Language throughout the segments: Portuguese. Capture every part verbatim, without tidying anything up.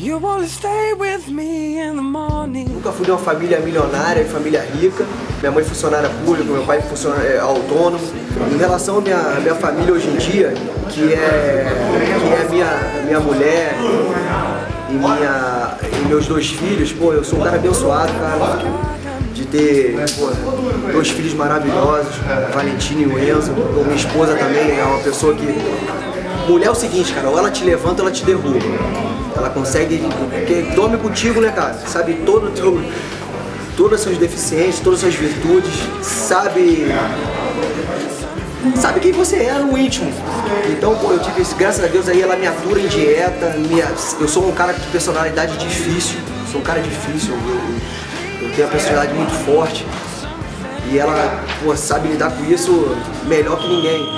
Nunca fui de uma família milionária, família rica. Minha mãe funcionária pública, meu pai funcionário é, autônomo. Em relação à minha, à minha família hoje em dia, que é, que é minha, minha mulher e, minha, e meus dois filhos, pô, eu sou um cara abençoado, cara, de ter pô, dois filhos maravilhosos, Valentina e o Enzo. Minha esposa também é uma pessoa que... Mulher é o seguinte, cara, ou ela te levanta ou ela te derruba. Ela consegue, porque dorme contigo, né, cara? Sabe todo teu, todas as suas deficiências, todas as suas virtudes, sabe, sabe quem você é no íntimo. Então, pô, eu tive, graças a Deus, aí ela me atura em dieta, minha, eu sou um cara de personalidade difícil, sou um cara difícil, eu, eu tenho uma personalidade muito forte e ela, pô, sabe lidar com isso melhor que ninguém.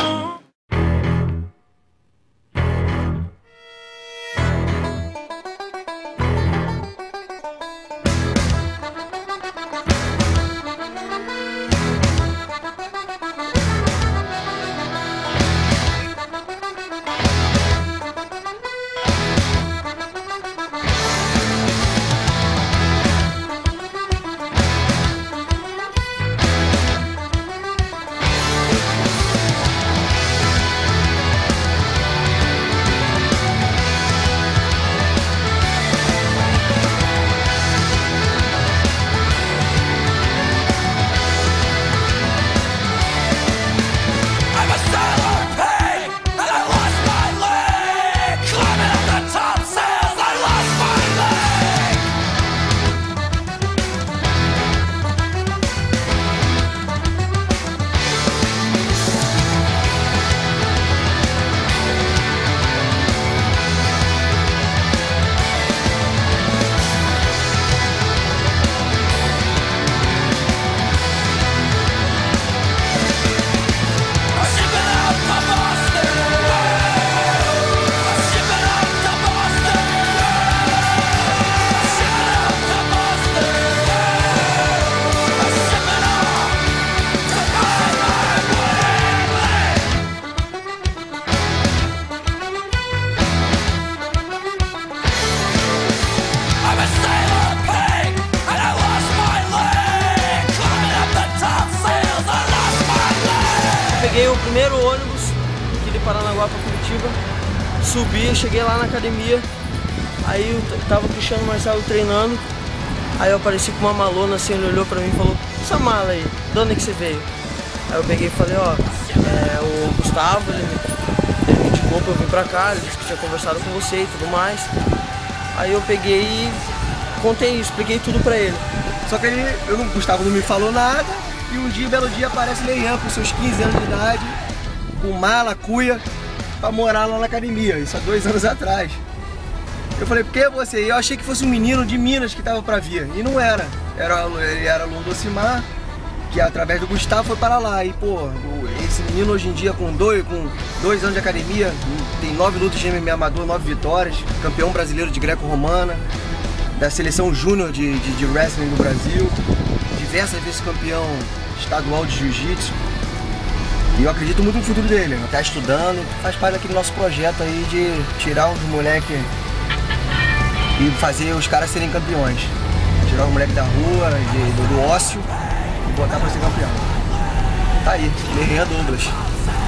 Peguei o primeiro ônibus aqui de Paranaguá para Curitiba, subi, cheguei lá na academia, aí eu tava o Cristiano Marcelo treinando, aí eu apareci com uma malona assim, ele olhou pra mim e falou: essa mala aí, de onde é que você veio? Aí eu peguei e falei: ó, é, o Gustavo, ele, ele me indicou pra eu vir pra cá, ele disse que tinha conversado com você e tudo mais. Aí eu peguei e contei isso, expliquei tudo pra ele. Só que ele, eu, o Gustavo não me falou nada. E um dia, um belo dia, aparece Leian com seus quinze anos de idade, com mala, cuia, pra morar lá na academia, isso há dois anos atrás. Eu falei: por que você? E eu achei que fosse um menino de Minas que tava pra vir, e não era. era ele era aluno do Ocimar, que através do Gustavo foi para lá. E pô, esse menino hoje em dia com dois, com dois anos de academia, tem nove lutas de M M A amador, nove vitórias, campeão brasileiro de greco-romana, da seleção júnior de, de, de wrestling do Brasil, diversas vezes campeão estadual de jiu-jitsu. E eu acredito muito no futuro dele, ele tá estudando, faz parte daquele nosso projeto aí de tirar os moleques e fazer os caras serem campeões. Tirar os moleques da rua, de, do, do ócio e botar pra ser campeão. Tá aí, Leian Douglas.